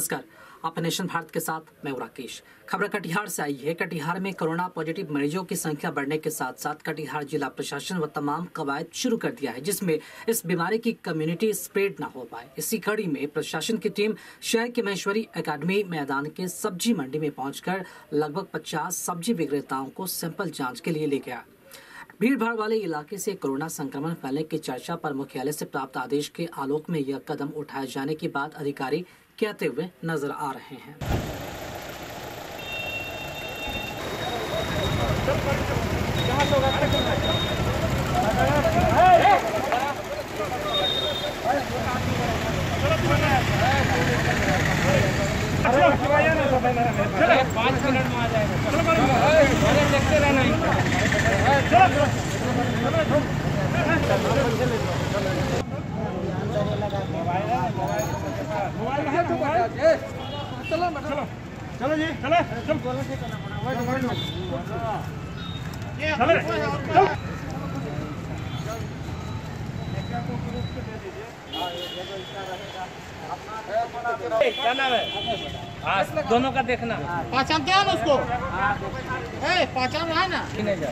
नमस्कार, आप नेशन भारत के साथ मैं हूं राकेश। खबर कटिहार से आई है। कटिहार में कोरोना पॉजिटिव मरीजों की संख्या बढ़ने के साथ साथ कटिहार जिला प्रशासन व तमाम कवायद शुरू कर दिया है, जिसमें इस बीमारी की कम्युनिटी स्प्रेड न हो पाए। इसी कड़ी में प्रशासन की टीम शहर के महेश्वरी एकेडमी मैदान के सब्जी मंडी में पहुंचकर लगभग 50 सब्जी विक्रेताओं को सैंपल जाँच के लिए ले गया। भीड़ भाड़ वाले इलाके से कोरोना संक्रमण फैलने की चर्चा पर मुख्यालय से प्राप्त आदेश के आलोक में यह कदम उठाए जाने की बात अधिकारी कहते हुए नजर आ रहे हैं। चलो 5 मिनट में आ जाएगा। देखते रहना। चलो जी चलो क्या नाम है? दोनों का देखना। पहचानते हैं ना उसको? पहचान रहा है ना?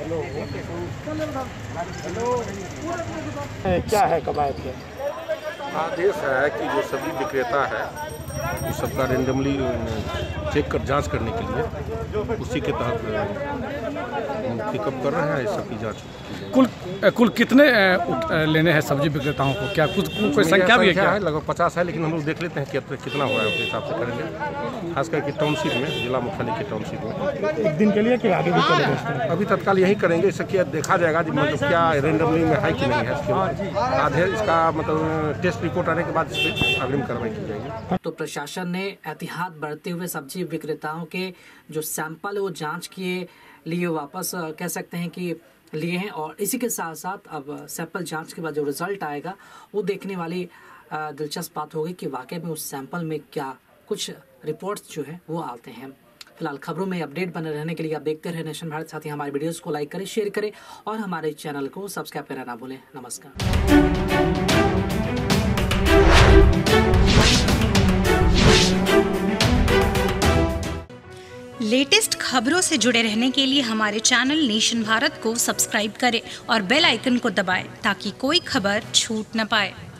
क्या है कवायद के? आदेश है कि जो सब्जी विक्रेता है उस सबका रेंडमली चेक कर जांच करने के लिए उसी के तहत पिकअप कर रहे हैं। इस सब की जांच कुल कितने लेने हैं सब्जी विक्रेताओं को? क्या कुछ कोई संख्या भी है? क्या है? लगभग 50 है, लेकिन हम लोग देख लेते हैं कितना हो रहा है, उस हिसाब से करेंगे। खास करके टाउनशिप में, जिला मुख्यालय की टाउनशिप में एक दिन के लिए कि आगे भी चलेगा? अभी तत्काल यही करेंगे। इससे क्या देखा जाएगा मतलब क्या रेंडमली में है कि नहीं है। इसके आधे इसका मतलब टेस्ट रिपोर्ट आने के बाद इस पर अग्रिम कार्रवाई की जाएगी। तो प्रशासन ने एहतियात बरतते हुए सब्जी विक्रेताओं के जो सैंपल वो जांच किए लिए वापस कह सकते हैं कि लिए हैं, और इसी के साथ साथ अब सैंपल जांच के बाद जो रिजल्ट आएगा वो देखने वाली दिलचस्प बात होगी कि वाकई में उस सैंपल में क्या कुछ रिपोर्ट्स जो है वो आते हैं। फिलहाल खबरों में अपडेट बने रहने के लिए आप देखते रहे नेशन भारत। साथ ही हमारे वीडियोस को लाइक करें, शेयर करें और हमारे चैनल को सब्सक्राइब करना ना भूलें। नमस्कार। लेटेस्ट खबरों से जुड़े रहने के लिए हमारे चैनल नेशन भारत को सब्सक्राइब करें और बेल आइकन को दबाएं ताकि कोई खबर छूट न पाए।